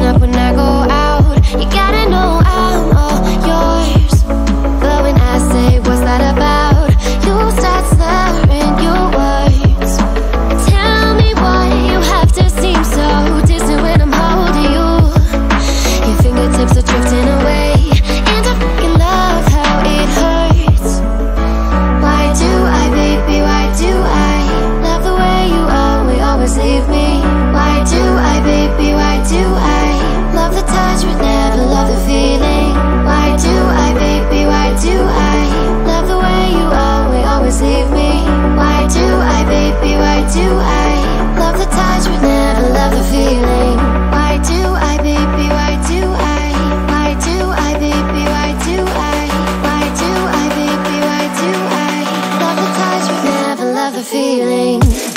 up when I go out. You gotta know I'm all yours. But when I say what's that about, you start slurring your words. Tell me why you have to seem so distant when I'm holding you. Your fingertips are drifting away, and I fucking love how it hurts. Why do I, baby, why do I love the way you always leave me? Why do I, baby, why do I love the touch but never love the feeling? Why do I, baby, why do I love the way you always leave me? Why do I, baby, why do I love the touch but never love the feeling? Why do I, baby, why do I? Why do I, baby, why do I? Why do I, baby, why do I love the touch but never love the feeling?